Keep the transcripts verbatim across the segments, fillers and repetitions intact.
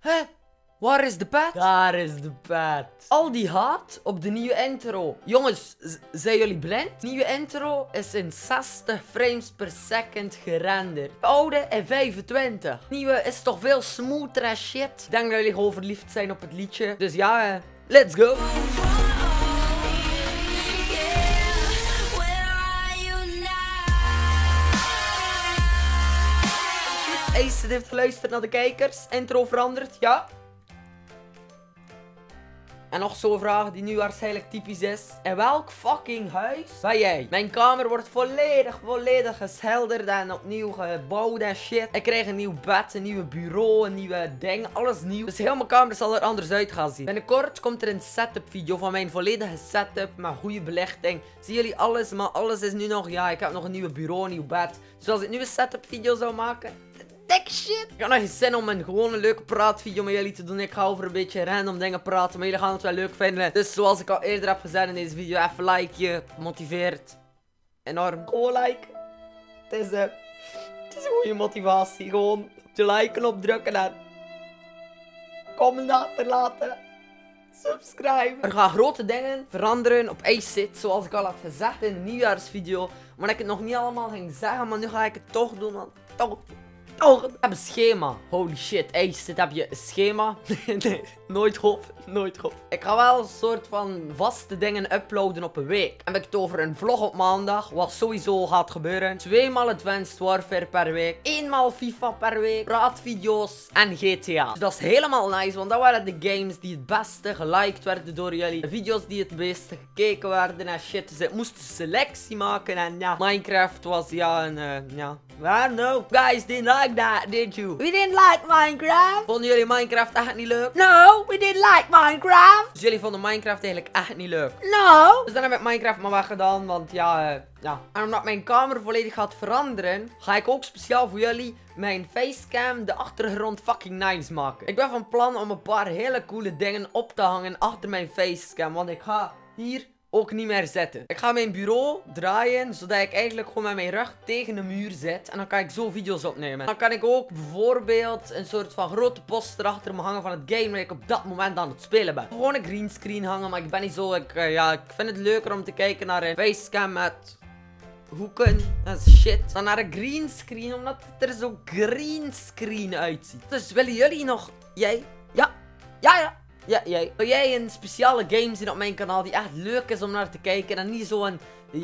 Hè? Waar is de pet? Daar is de pet. Al die haat op de nieuwe intro. Jongens, zijn jullie blind? De nieuwe intro is in zestig frames per second gerenderd. De oude in vijfentwintig. De nieuwe is toch veel smoother en shit. Ik denk dat jullie gewoon verliefd zijn op het liedje. Dus ja, eh, let's go. Ace heeft geluisterd naar de kijkers. Intro veranderd, ja. En nog zo'n vraag die nu waarschijnlijk typisch is. In welk fucking huis ben jij? Mijn kamer wordt volledig, volledig geschilderd en opnieuw gebouwd en shit. Ik krijg een nieuw bed, een nieuw bureau, een nieuwe ding. Alles nieuw. Dus heel mijn kamer zal er anders uit gaan zien. Binnenkort komt er een setup video van mijn volledige setup. Met goede belichting. Zien jullie alles? Maar alles is nu nog, ja, ik heb nog een nieuw bureau, een nieuw bed. Zoals ik nu een setup video zou maken. Dik shit. Ik heb nog geen zin om een gewone leuke praatvideo met jullie te doen. Ik ga over een beetje random dingen praten. Maar jullie gaan het wel leuk vinden. Dus zoals ik al eerder heb gezegd in deze video. Even like je. Motiveert. Enorm. Gewoon liken. Het is, uh, het is een goede motivatie. Gewoon op de like-knop drukken en comment achterlaten. Subscribe. Er gaan grote dingen veranderen op Ace. Zoals ik al had gezegd in de nieuwjaarsvideo. Maar ik het nog niet allemaal ging zeggen. Maar nu ga ik het toch doen. Want toch... Oh, ik heb een schema. Holy shit, Ace, dit heb je een schema? Nee, nooit op, nooit op. Ik ga wel een soort van vaste dingen uploaden op een week. Dan heb ik het over een vlog op maandag, wat sowieso gaat gebeuren. Tweemaal Advanced Warfare per week. Eenmaal FIFA per week. Praatvideo's en G T A. Dus dat is helemaal nice, want dat waren de games die het beste geliked werden door jullie. De video's die het beste gekeken werden en shit. Dus ik moest een selectie maken en ja. Minecraft was ja een, uh, ja. I know. Guys didn't like that, did you? We didn't like Minecraft. Vonden jullie Minecraft echt niet leuk? No, we didn't like Minecraft. Dus jullie vonden Minecraft eigenlijk echt niet leuk? No. Dus dan heb ik Minecraft maar weggedaan, want ja, uh, ja. En omdat mijn kamer volledig gaat veranderen, ga ik ook speciaal voor jullie mijn facecam, de achtergrond fucking nice maken. Ik ben van plan om een paar hele coole dingen op te hangen achter mijn facecam, want ik ga hier ook niet meer zitten. Ik ga mijn bureau draaien, zodat ik eigenlijk gewoon met mijn rug tegen de muur zit. En dan kan ik zo video's opnemen. Dan kan ik ook bijvoorbeeld een soort van grote poster achter me hangen van het game waar ik op dat moment aan het spelen ben. Gewoon een greenscreen hangen, maar ik ben niet zo... Ik, uh, ja, ik vind het leuker om te kijken naar een facecam met hoeken en shit. Dan naar een greenscreen, omdat het er zo greenscreen uitziet. Dus willen jullie nog... Jij? Ja. Ja, ja. Ja, jij. Wil jij een speciale game zien op mijn kanaal die echt leuk is om naar te kijken en niet zo'n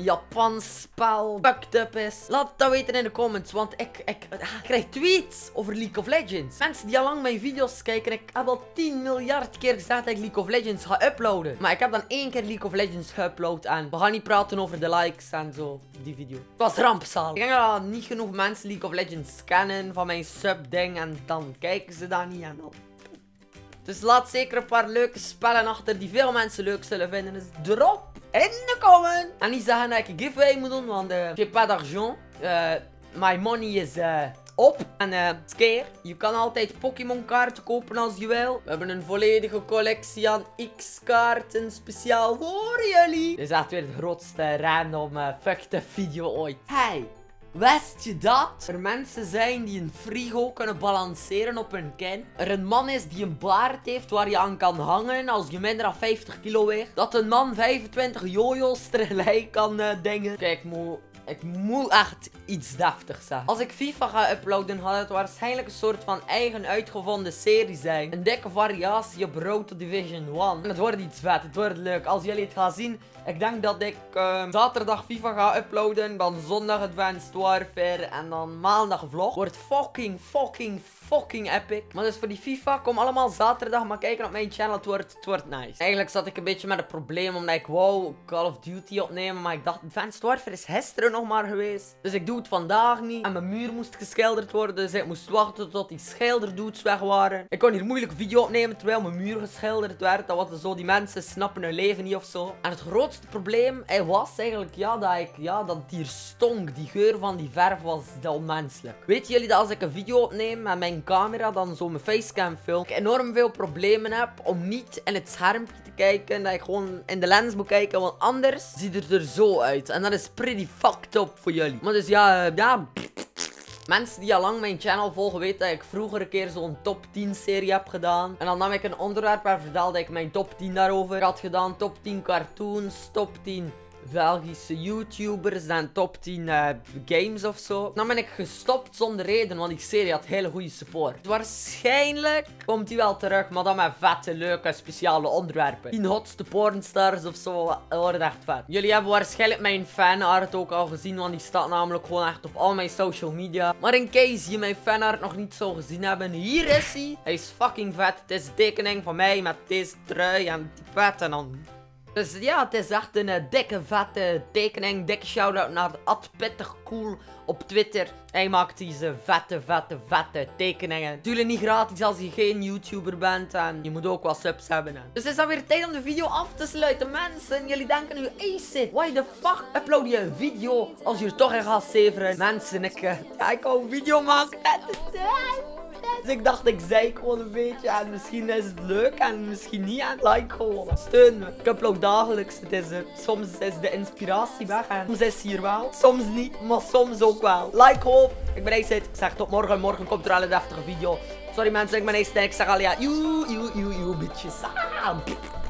Japans spel fucked up is? Laat het dan weten in de comments, want ik, ik, ik krijg tweets over League of Legends. Mensen die al lang mijn video's kijken, ik heb al tien miljard keer gezegd dat ik League of Legends ga uploaden. Maar ik heb dan één keer League of Legends geüpload en we gaan niet praten over de likes en zo, die video. Het was rampzalig. Ik denk dat niet genoeg mensen League of Legends kennen van mijn sub ding en dan kijken ze dat niet en dan... Dus laat zeker een paar leuke spellen achter die veel mensen leuk zullen vinden. Dus drop in de comment. En niet zeggen dat ik een giveaway moet doen, want uh, j'ai pas d'argent. Uh, my money is uh, op. En uh, scare. Je kan altijd Pokémon kaarten kopen als je wil. We hebben een volledige collectie aan X-kaarten speciaal voor jullie. Dit is echt weer de grootste random uh, fucked up video ooit. Hey. Wist je dat er mensen zijn die een frigo kunnen balanceren op hun kin? Er een man is die een baard heeft waar je aan kan hangen als je minder dan vijftig kilo weegt? Dat een man vijfentwintig jojo's tegelijk kan uh, dingen? Kijk, ik moet, ik moet echt iets deftigs zeggen. Als ik FIFA ga uploaden, gaat het waarschijnlijk een soort van eigen uitgevonden serie zijn. Een dikke variatie op Road to Division één. En het wordt iets vet, het wordt leuk. Als jullie het gaan zien... Ik denk dat ik uh, zaterdag FIFA ga uploaden, dan zondag Advanced Warfare en dan maandag vlog. Wordt fucking, fucking, fucking epic. Maar dus voor die FIFA, kom allemaal zaterdag maar kijken op mijn channel, het wordt, het wordt nice. Eigenlijk zat ik een beetje met een probleem, omdat ik wou Call of Duty opnemen, maar ik dacht Advanced Warfare is gisteren nog maar geweest. Dus ik doe het vandaag niet. En mijn muur moest geschilderd worden, dus ik moest wachten tot die schilderdudes weg waren. Ik kon hier moeilijk video opnemen terwijl mijn muur geschilderd werd. Dat was zo, die mensen snappen hun leven niet of zo. En het grootste Het probleem hij was eigenlijk ja, dat ik ja, dat het hier stonk. Die geur van die verf was onmenselijk. Weten jullie dat als ik een video opneem met mijn camera, dan zo mijn facecam film, ik enorm veel problemen heb om niet in het schermpje te kijken. Dat ik gewoon in de lens moet kijken, want anders ziet het er zo uit. En dat is pretty fucked up voor jullie. Maar dus ja, uh, ja. Mensen die al lang mijn channel volgen weten dat ik vroeger een keer zo'n top tien serie heb gedaan. En dan nam ik een onderwerp en vertelde ik mijn top tien daarover had gedaan. Top tien cartoons, top tien Belgische YouTubers en top tien uh, games of zo. Dan ben ik gestopt zonder reden, want die serie had hele goede support. Waarschijnlijk komt hij wel terug, maar dan met vette, leuke, speciale onderwerpen. tien hotste pornstars of zo, dat wordt echt vet. Jullie hebben waarschijnlijk mijn fanart ook al gezien, want die staat namelijk gewoon echt op al mijn social media. Maar in case je mijn fanart nog niet zo gezien hebben, hier is hij. Hij is fucking vet. Het is een tekening van mij met deze trui en die pet en dan... Dus ja, het is echt een uh, dikke, vette tekening. Dikke shout-out naar at pittigcool op Twitter. Hij maakt deze vette, vette, vette tekeningen. Natuurlijk niet gratis als je geen YouTuber bent. En je moet ook wat subs hebben. Hè. Dus het is dan weer tijd om de video af te sluiten, mensen. Jullie denken nu, hey Sid, why the fuck upload je een video als je er toch in gaat zeveren? Mensen, ik, uh, ja, ik wou een video maken. Dus ik dacht, ik zei gewoon een beetje en misschien is het leuk en misschien niet en like gewoon. Steun me. Ik upload dagelijks. Het is, uh, soms is de inspiratie weg en soms is hier wel. Soms niet, maar soms ook wel. Like gewoon. Ik ben Aceit. Ik zeg tot morgen. Morgen komt er al een deftige video. Sorry mensen, ik ben Aceit. Ik zeg al ja, joe, joe, joe, joe, bitches. Ah.